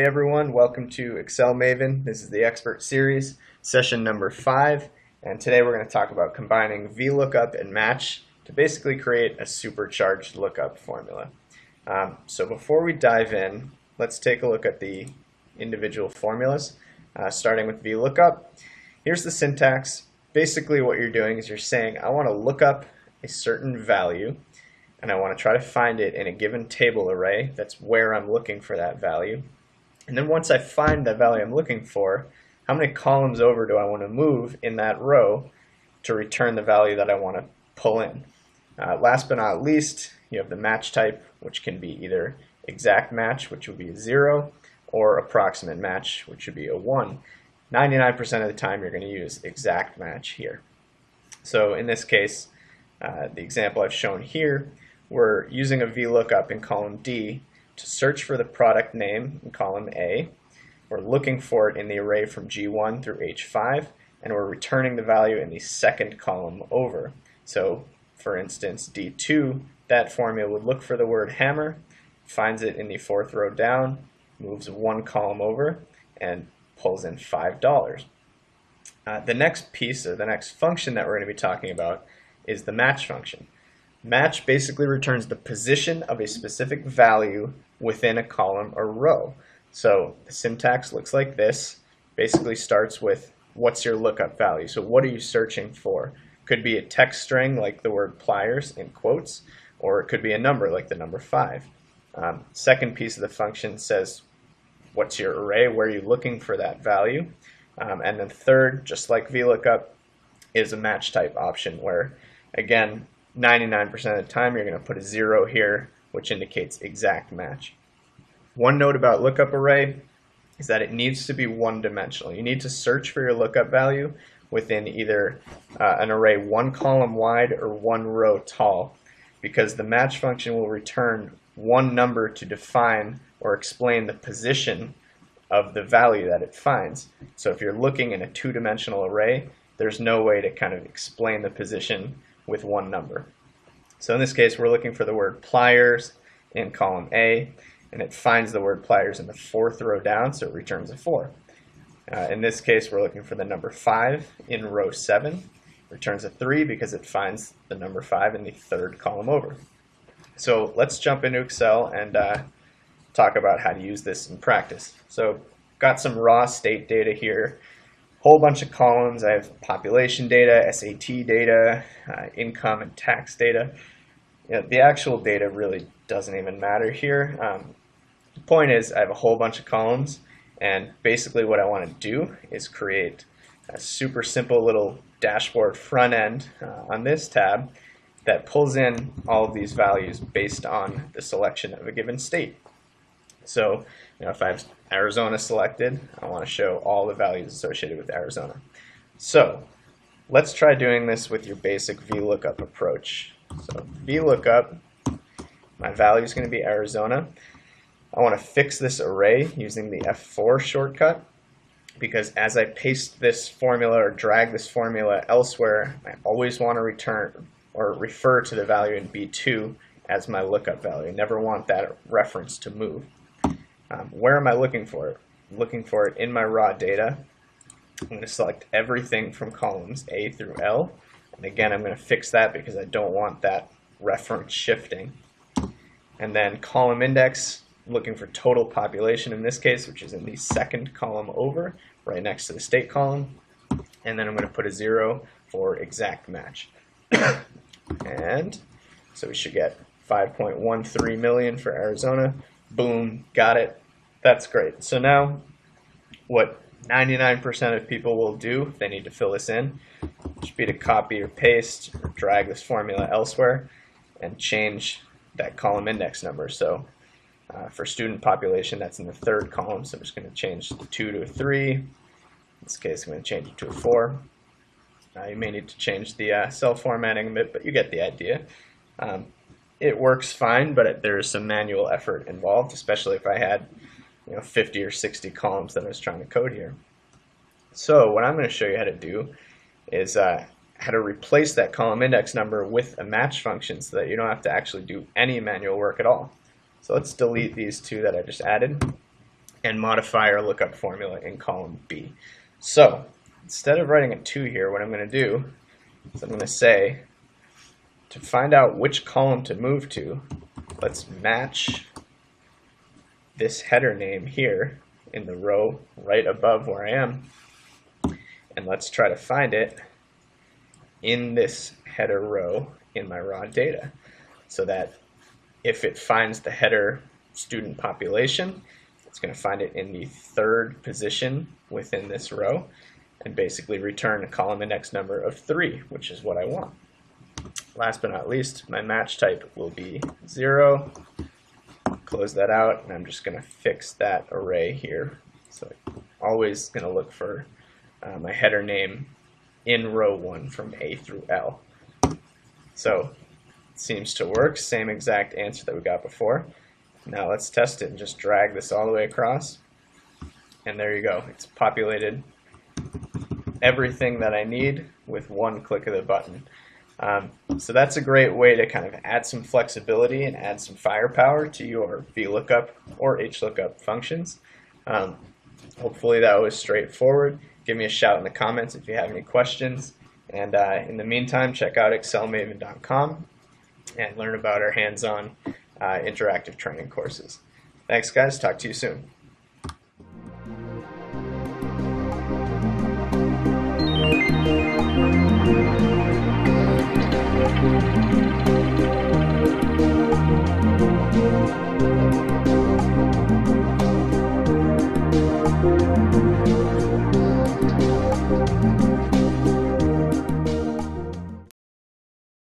everyone, welcome to Excel Maven. This is the Expert Series, session number 5, and today we're going to talk about combining VLOOKUP and match to basically create a supercharged lookup formula. So before we dive in, let's take a look at the individual formulas, starting with VLOOKUP. Here's the syntax. Basically what you're doing is you're saying, I want to look up a certain value, and I want to try to find it in a given table array. That's where I'm looking for that value. And then once I find the value I'm looking for, how many columns over do I want to move in that row to return the value that I want to pull in? Last but not least, you have the match type, which can be either exact match, which would be a 0, or approximate match, which would be a 1. 99% of the time you're going to use exact match here. So in this case, the example I've shown here, we're using a VLOOKUP in column D to search for the product name in column A. We're looking for it in the array from G1 through H5, and we're returning the value in the second column over. So for instance, D2, that formula would look for the word hammer, finds it in the 4th row down, moves 1 column over, and pulls in $5. The next piece, or the next function that we're going to be talking about, is the match function. Match basically returns the position of a specific value within a column or row. So the syntax looks like this. Basically starts with what's your lookup value. So what are you searching for? Could be a text string like the word pliers in quotes, or it could be a number like the number 5. Second piece of the function says what's your array, where are you looking for that value? And then third, just like VLOOKUP, is a match type option where, again, 99% of the time you're going to put a 0 here, which indicates exact match. One note about lookup array is that it needs to be one-dimensional. You need to search for your lookup value within either an array 1 column wide or 1 row tall, because the match function will return one number to define or explain the position of the value that it finds. So if you're looking in a 2-dimensional array, there's no way to kind of explain the position with one number. So in this case, we're looking for the word pliers in column A, and it finds the word pliers in the 4th row down, so it returns a 4. In this case, we're looking for the number 5 in row 7, returns a 3 because it finds the number 5 in the 3rd column over. So let's jump into Excel and talk about how to use this in practice. So got some raw state data here. Whole bunch of columns. I have population data, SAT data, income and tax data. The actual data really doesn't even matter here. The point is I have a whole bunch of columns, and basically what I want to do is create a super simple little dashboard front end on this tab that pulls in all of these values based on the selection of a given state. So if I have Arizona selected, I want to show all the values associated with Arizona. So let's try doing this with your basic VLOOKUP approach. So VLOOKUP, my value is going to be Arizona. I want to fix this array using the F4 shortcut, because as I paste this formula or drag this formula elsewhere, I always want to return or refer to the value in B2 as my lookup value. I never want that reference to move. Where am I looking for it? I'm looking for it in my raw data. I'm going to select everything from columns A through L. And again, I'm going to fix that because I don't want that reference shifting. And then column index, I'm looking for total population in this case, which is in the 2nd column over, right next to the state column. And then I'm going to put a 0 for exact match. And so we should get 5.13 million for Arizona. Boom, got it. That's great. So now what 99% of people will do if they need to fill this in should be to copy or paste or drag this formula elsewhere and change that column index number. So for student population, that's in the 3rd column, so I'm just going to change the 2 to a 3. In this case, I'm going to change it to a 4. You may need to change the cell formatting a bit, but you get the idea. It works fine, but there's some manual effort involved, especially if I had 50 or 60 columns that I was trying to code here. So what I'm going to show you how to do is how to replace that column index number with a match function so that you don't have to actually do any manual work at all. So let's delete these two that I just added. and modify our lookup formula in column B. So instead of writing a 2 here, what I'm going to do is I'm going to say, to find out which column to move to, let's match this header name here in the row right above where I am, and let's try to find it in this header row in my raw data, so that if it finds the header student population, it's going to find it in the 3rd position within this row and basically return a column index number of 3, which is what I want. Last but not least, my match type will be 0. Close that out, and I'm just going to fix that array here. So I'm always going to look for my header name in row 1 from A through L. So it seems to work, same exact answer that we got before. Now let's test it and just drag this all the way across, and there you go. It's populated everything that I need with one click of the button. So that's a great way to kind of add some flexibility and add some firepower to your VLOOKUP or HLOOKUP functions. Hopefully that was straightforward. Give me a shout in the comments if you have any questions. And in the meantime, check out excelmaven.com and learn about our hands-on interactive training courses. Thanks, guys. Talk to you soon.